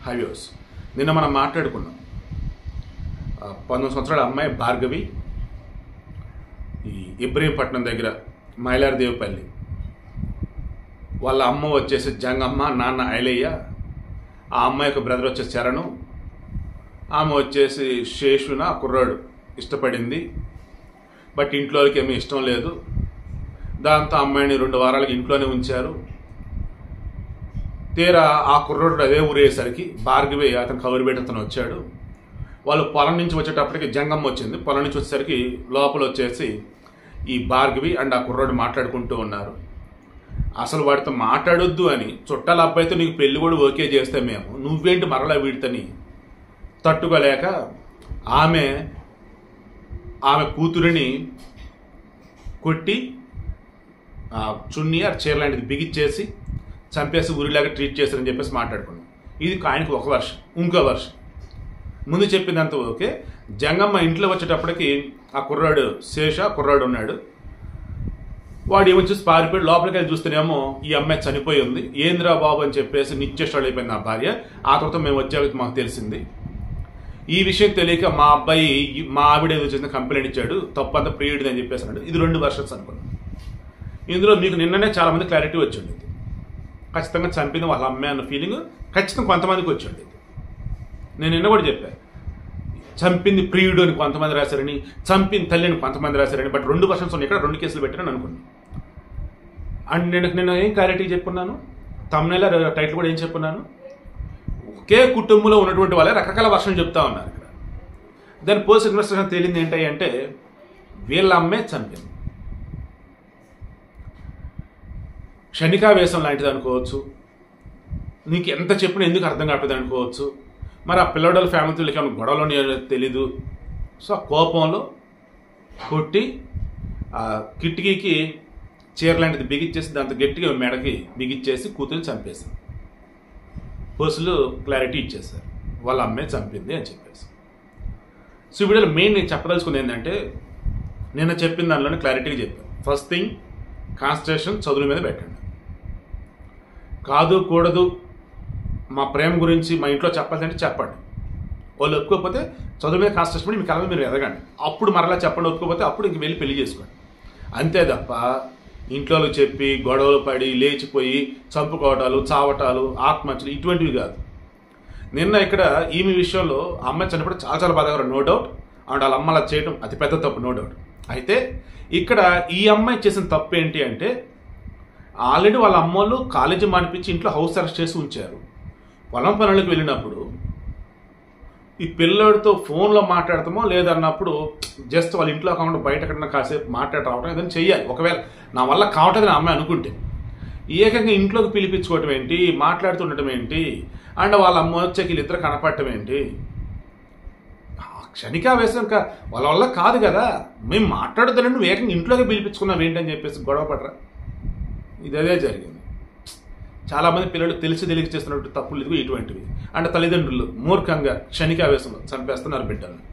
Highways నిన్న మనం మాట్లాడుకున్నాం. 19 సంవత్సరాల అమ్మాయి భార్గవి ఈ ఇబ్రహీంపట్నం దగ్గర మైలారదేవిపల్లి, వాళ్ళ అమ్మ వచ్చేసి జంగమ్మ, నాన్న ఐలయ్య, ఆ అమ్మాయి యొక్క బ్రదర్ వచ్చేసి చరణు, ఆమె వచ్చేసి శేషున కుర్రాడు ఇష్టపడింది. బట్ ఇంట్లోకి ఏమీ ఇష్టం లేదు. దాంతో అమ్మాయిని 2 వారాలకి ఇంట్లోనే ఉంచారు. తీరా ఆ కుర్రాడు అదే ఊరేసరికి భార్గవి అతను కబురు పెట్టి అతను వచ్చాడు. వాళ్ళు పొలం నుంచి వచ్చేటప్పటికి జంగమ్మ వచ్చింది. పొలం నుంచి వచ్చేసరికి లోపల వచ్చేసి ఈ భార్గవి అండ్ ఆ కుర్రాడు మాట్లాడుకుంటూ ఉన్నారు. అసలు వాడితో మాట్లాడొద్దు అని చుట్టాల అబ్బాయితో నీకు పెళ్లి కూడా ఓకే చేస్తే మేము నువ్వేంటి మరలా వీడితని తట్టుకోలేక ఆమె కూతురిని కొట్టి చున్నీ చీర లాంటిది బిగిచ్చేసి చంపేసి ఊరిలాగా ట్రీట్ చేశారని చెప్పేసి మాట్లాడుకున్నాం. ఇది ఆయనకు ఒక వర్షం. ఇంకో వర్షం ముందు చెప్పిందంత ఓకే. జంగమ్మ ఇంట్లో వచ్చేటప్పటికి ఆ కుర్రాడు కుర్రాడు ఉన్నాడు. వాడు ఏమో చూసి పారిపోయి లోపలికి వెళ్ళి చూస్తేనేమో ఈ అమ్మాయి చనిపోయి ఉంది. ఏంద్రా బాబు అని చెప్పేసి నిత్యష్టాలు అయిపోయింది నా భార్య. ఆ తర్వాత మేము వచ్చాక మాకు తెలిసింది. ఈ విషయం తెలియక మా అబ్బాయి మా ఆవిడ ఏదో చేసిన కంప్లైంట్ ఇచ్చాడు, తప్పంతా ప్రియుడిది అని చెప్పేసి అన్నాడు. ఇది 2 వర్షన్స్ అనుకున్నాను. ఇందులో మీకు నిన్ననే చాలా మంది క్లారిటీ వచ్చింది. ఖచ్చితంగా చంపింది వాళ్ళ అమ్మాయి అన్న ఫీలింగ్ ఖచ్చితంగా కొంతమందికి వచ్చింది. నేను నిన్న కూడా చెప్పాను, చంపింది ప్రియుడు అని కొంతమంది రాశారని, చంపింది తల్లి అని కొంతమంది రాశారని. బట్ 2 వర్షన్స్ ఉన్నాయి. ఇక్కడ 2 కేసులు పెట్టారని అనుకున్నాను. అండ్ నేను ఏం క్లారిటీ చెప్పుకున్నాను, తమ్నైల్ టైటిల్ కూడా ఏం చెప్పుకున్నాను, ఒకే కుటుంబంలో ఉన్నటువంటి వాళ్ళే రకరకాల వర్షాలు చెప్తా ఉన్నారు. ఇక్కడ దాని పోస్ట్ ఇన్వెస్టిగేషన్ తేలింది ఏంటి అంటే వీళ్ళ అమ్మే చంపింది. క్షణికావేశం లాంటిది అనుకోవచ్చు, నీకు ఎంత చెప్పినా ఎందుకు అర్థం కావట్లేదు అనుకోవచ్చు. మరి ఆ పిల్లడల ఫ్యామిలీకి ఏమైనా గొడవలు తెలీదు. సో ఆ కోపంలో కొట్టి ఆ కిటికీకి చీర లాంటిది బిగిచ్చేసి దాంతో గట్టిగా మెడకి బిగిచ్చేసి కూతురు చంపేసింది. పోస్టులు క్లారిటీ ఇచ్చేశారు, వాళ్ళ అమ్మే చంపింది అని చెప్పేసి. సో వీడియోలో మెయిన్ నేను చెప్పదలుచుకుంది ఏంటంటే నిన్న చెప్పిన దానిలోనే క్లారిటీగా చెప్పాను. ఫస్ట్ థింగ్, కాన్సన్ట్రేషన్ చదువుల మీద పెట్టండి. కాదు కూడదు మా ప్రేమ గురించి మా ఇంట్లో చెప్పాలంటే చెప్పండి. వాళ్ళు ఒప్పుకోకపోతే చదువు మీద కాన్సన్ట్రేషన్ పడి మీ కళ మీరు ఎదగండి. అప్పుడు మరలా చెప్పండి. ఒప్పుకోకపోతే అప్పుడు ఇంక వెళ్ళి పెళ్లి చేసుకోండి. అంతే తప్ప ఇంట్లో చెప్పి గొడవలు పడి లేచిపోయి చంపుకోవటాలు, చావటాలు, ఆత్మహత్యలు ఇటువంటివి కాదు. నిన్న ఇక్కడ ఈమె విషయంలో అమ్మాయి చనిపోతే చాలా చాలా బాధగా, నో డౌట్. అండ్ వాళ్ళ అమ్మ అలా చేయడం అతిపెద్ద తప్పు, నో డౌట్. అయితే ఇక్కడ ఈ అమ్మాయి చేసిన తప్పు ఏంటి అంటే ఆల్రెడీ వాళ్ళ అమ్మోళ్ళు కాలేజీ మానిపించి ఇంట్లో హౌస్ అరెస్ట్ చేసి ఉంచారు. పొలం పనులకు వెళ్ళినప్పుడు ఈ పిల్లడితో ఫోన్లో మాట్లాడతామో లేదన్నప్పుడు జస్ట్ వాళ్ళ ఇంట్లో కాకుండా బయట ఎక్కడన్నా కాసేపు మాట్లాడ రావడం ఏదైనా చెయ్యాలి. ఒకవేళ నా వల్ల కావట్లేదు నా అమ్మాయి అనుకుంటే ఏకంగా ఇంట్లోకి పిలిపించుకోవటం ఏంటి, మాట్లాడుతుండటం ఏంటి, అండ్ వాళ్ళ అమ్మ వచ్చాక వీళ్ళిద్దరు కనపడటం ఏంటి. క్షణికావేశం వాళ్ళ వల్ల కాదు కదా, మేము మాట్లాడుతానండి నువ్వు ఏకంగా ఇంట్లోకి పిలిపించుకున్నావు ఏంటని చెప్పేసి గొడవ పడరా. ఇదే జరిగింది. చాలామంది పిల్లలు తెలిసి చేస్తున్నట్టు తప్పులు ఇటువంటివి. అంటే తల్లిదండ్రులు మూర్ఖంగా క్షణికావేశంలో చంపేస్తున్నారు బిడ్డల్ని.